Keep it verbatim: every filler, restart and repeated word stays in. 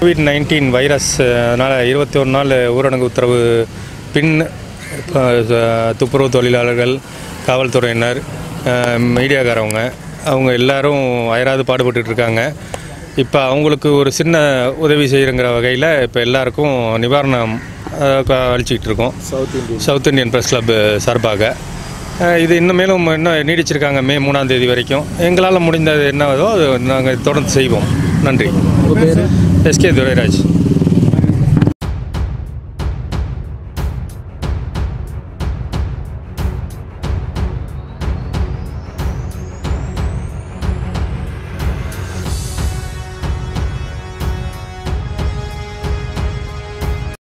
Covid nineteen virus அதனால் இருபத்தி ஒரு நாள் ஊரடங்கு உத்தரவு பின் துப்புரவு தொழிலாளர்கள், காவல்துறையினர், மீடியாக்காரவங்க அவங்க எல்லோரும் அயராது பாடுபட்டு இருக்காங்க. இப்போ அவங்களுக்கு ஒரு சின்ன உதவி செய்கிறங்கிற வகையில் இப்போ எல்லாருக்கும் நிவாரணம் அளிச்சிக்கிட்டு இருக்கோம் சவுத் இந்தியன் ப்ரெஸ் கிளப் சார்பாக. இது இன்னும் மேலும் இன்னும் நீடிச்சிருக்காங்க மே மூணாம் தேதி வரைக்கும். எங்களால் முடிந்தது என்னவோ நாங்கள் தொடர்ந்து செய்வோம். நன்றி. எஸ்கே துரைராஜ்.